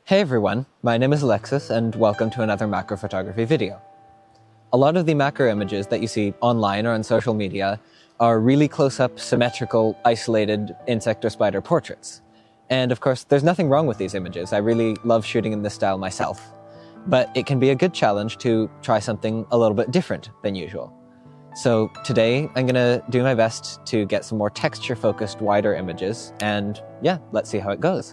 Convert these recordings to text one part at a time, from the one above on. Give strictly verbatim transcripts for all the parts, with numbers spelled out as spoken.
Hey everyone, my name is Alexis and welcome to another macro photography video. A lot of the macro images that you see online or on social media are really close-up, symmetrical, isolated insect or spider portraits. And of course, there's nothing wrong with these images. I really love shooting in this style myself. But it can be a good challenge to try something a little bit different than usual. So today I'm gonna do my best to get some more texture-focused, wider images, and yeah, let's see how it goes.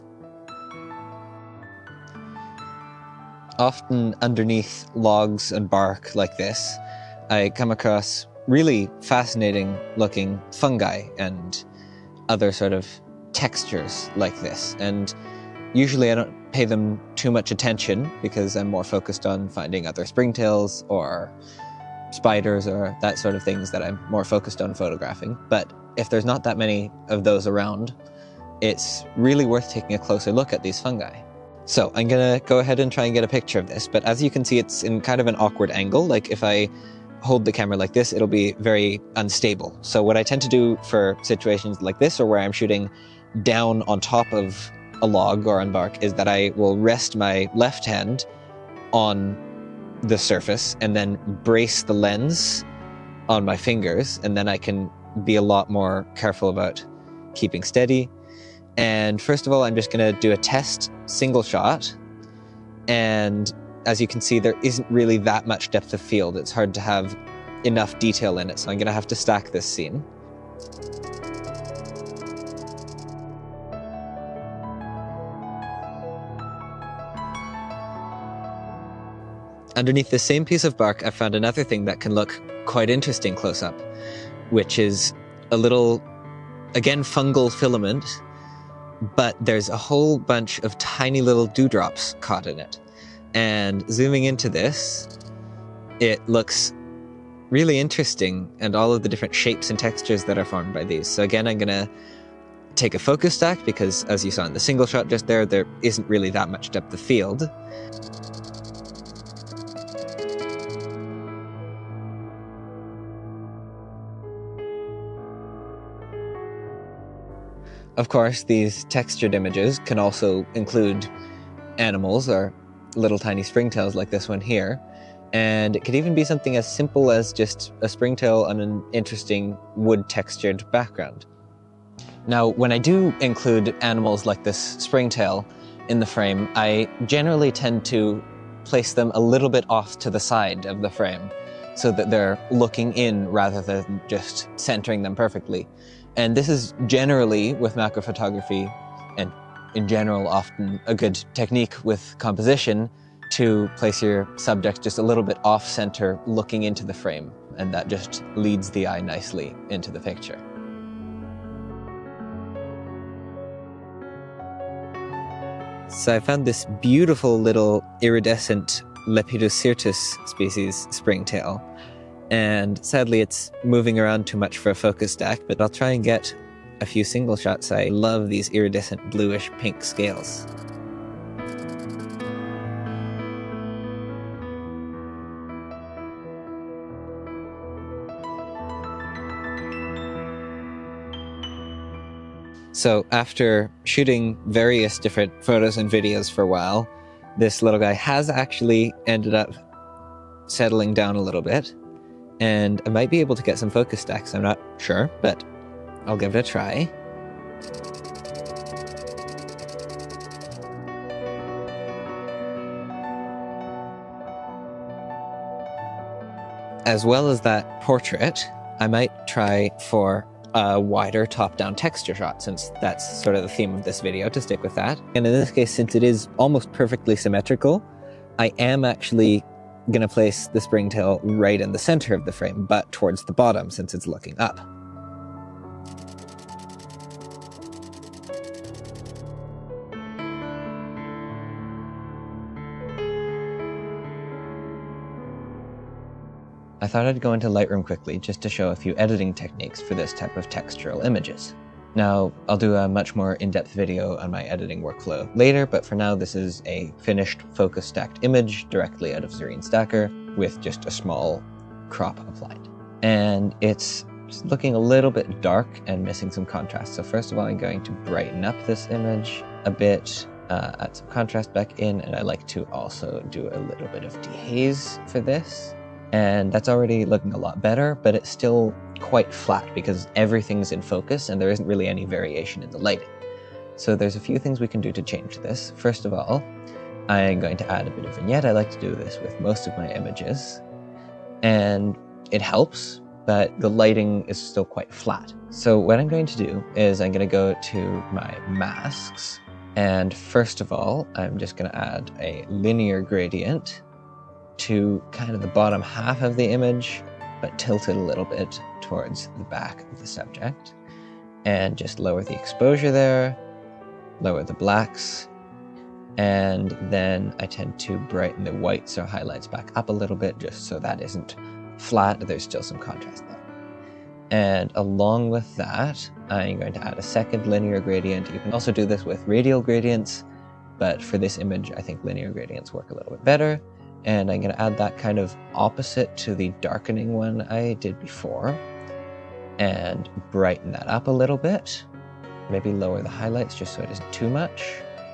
Often underneath logs and bark like this, I come across really fascinating looking fungi and other sort of textures like this. And usually I don't pay them too much attention because I'm more focused on finding other springtails or spiders or that sort of things that I'm more focused on photographing. But if there's not that many of those around, it's really worth taking a closer look at these fungi. So I'm gonna go ahead and try and get a picture of this, but as you can see, it's in kind of an awkward angle. Like if I hold the camera like this, it'll be very unstable. So what I tend to do for situations like this, or where I'm shooting down on top of a log or on bark, is that I will rest my left hand on the surface and then brace the lens on my fingers, and then I can be a lot more careful about keeping steady. And first of all, I'm just going to do a test single shot. And as you can see, there isn't really that much depth of field. It's hard to have enough detail in it. So I'm going to have to stack this scene. Underneath the same piece of bark, I found another thing that can look quite interesting close up, which is a little, again, fungal filament. But there's a whole bunch of tiny little dewdrops caught in it. And zooming into this, it looks really interesting, and all of the different shapes and textures that are formed by these. So again, I'm gonna take a focus stack because, as you saw in the single shot just there, there isn't really that much depth of field. Of course, these textured images can also include animals or little tiny springtails like this one here. And it could even be something as simple as just a springtail on an interesting wood textured background. Now, when I do include animals like this springtail in the frame, I generally tend to place them a little bit off to the side of the frame so that they're looking in rather than just centering them perfectly. And this is generally, with macro photography, and in general often a good technique with composition, to place your subject just a little bit off-center looking into the frame, and that just leads the eye nicely into the picture. So I found this beautiful little iridescent Lepidosyrtus species springtail. And sadly, it's moving around too much for a focus stack, but I'll try and get a few single shots. I love these iridescent bluish pink scales. So after shooting various different photos and videos for a while, this little guy has actually ended up settling down a little bit. And I might be able to get some focus stacks, I'm not sure, but I'll give it a try. As well as that portrait, I might try for a wider top-down texture shot, since that's sort of the theme of this video, to stick with that. And in this case, since it is almost perfectly symmetrical, I am actually going to place the springtail right in the center of the frame, but towards the bottom since it's looking up. I thought I'd go into Lightroom quickly just to show a few editing techniques for this type of textural images. Now, I'll do a much more in-depth video on my editing workflow later, but for now this is a finished focus stacked image directly out of Serene Stacker with just a small crop applied. And it's looking a little bit dark and missing some contrast. So first of all, I'm going to brighten up this image a bit uh, add some contrast back in, and I like to also do a little bit of dehaze for this. And that's already looking a lot better, but it's still quite flat because everything's in focus and there isn't really any variation in the lighting. So there's a few things we can do to change this. First of all, I'm going to add a bit of vignette. I like to do this with most of my images. And it helps, but the lighting is still quite flat. So what I'm going to do is I'm going to go to my masks. And first of all, I'm just going to add a linear gradient to kind of the bottom half of the image, but tilt it a little bit towards the back of the subject. And just lower the exposure there, lower the blacks, and then I tend to brighten the whites or highlights back up a little bit just so that isn't flat, there's still some contrast there. And along with that, I'm going to add a second linear gradient. You can also do this with radial gradients, but for this image, I think linear gradients work a little bit better. And I'm going to add that kind of opposite to the darkening one I did before and brighten that up a little bit. Maybe lower the highlights just so it isn't too much.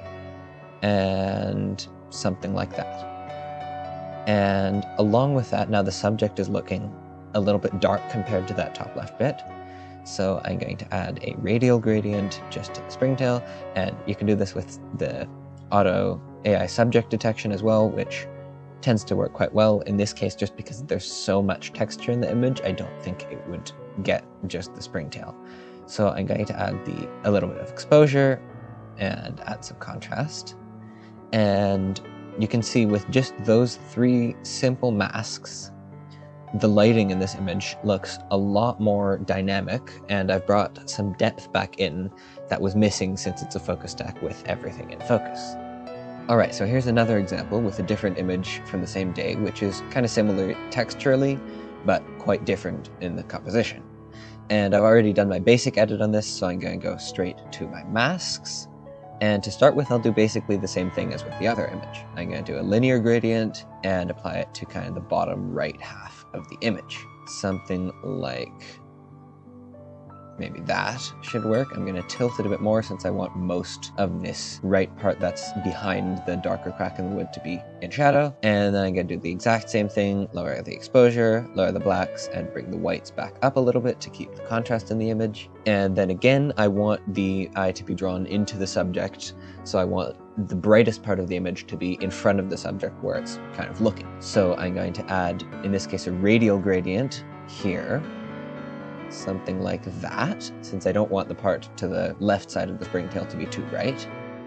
And something like that. And along with that, now the subject is looking a little bit dark compared to that top left bit. So I'm going to add a radial gradient just to the springtail. And you can do this with the auto A I subject detection as well, which tends to work quite well. In this case, just because there's so much texture in the image, I don't think it would get just the springtail. So I'm going to add the a little bit of exposure and add some contrast. And you can see with just those three simple masks, the lighting in this image looks a lot more dynamic, and I've brought some depth back in that was missing since it's a focus stack with everything in focus. Alright, so here's another example with a different image from the same day, which is kind of similar texturally, but quite different in the composition. And I've already done my basic edit on this, so I'm going to go straight to my masks. And to start with, I'll do basically the same thing as with the other image. I'm going to do a linear gradient and apply it to kind of the bottom right half of the image. Something like maybe that should work. I'm going to tilt it a bit more since I want most of this right part that's behind the darker crack in the wood to be in shadow. And then I'm going to do the exact same thing, lower the exposure, lower the blacks, and bring the whites back up a little bit to keep the contrast in the image. And then again, I want the eye to be drawn into the subject. So I want the brightest part of the image to be in front of the subject where it's kind of looking. So I'm going to add, in this case, a radial gradient here. Something like that, since I don't want the part to the left side of the springtail to be too bright.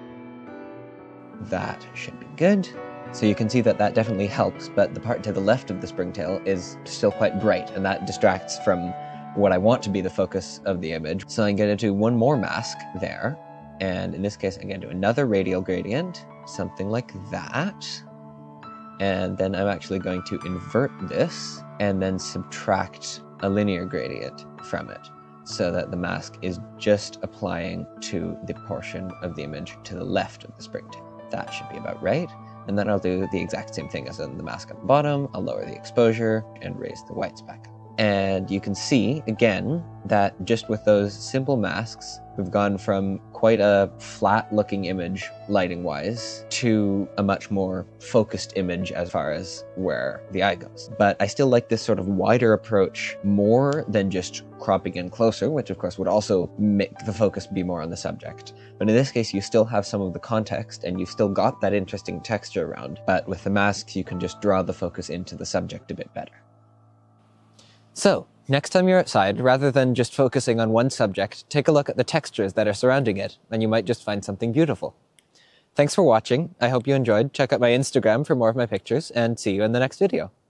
That should be good. So you can see that that definitely helps, but the part to the left of the springtail is still quite bright, and that distracts from what I want to be the focus of the image. So I'm going to do one more mask there, and in this case I'm going to do another radial gradient, something like that. And then I'm actually going to invert this, and then subtract a linear gradient from it, so that the mask is just applying to the portion of the image to the left of the springtail. That should be about right. And then I'll do the exact same thing as in the mask at the bottom. I'll lower the exposure and raise the whites back up. And you can see, again, that just with those simple masks, we've gone from quite a flat-looking image, lighting-wise, to a much more focused image as far as where the eye goes. But I still like this sort of wider approach more than just cropping in closer, which of course would also make the focus be more on the subject. But in this case, you still have some of the context, and you've still got that interesting texture around. But with the masks, you can just draw the focus into the subject a bit better. So, next time you're outside, rather than just focusing on one subject, take a look at the textures that are surrounding it, and you might just find something beautiful. Thanks for watching. I hope you enjoyed. Check out my Instagram for more of my pictures, and see you in the next video.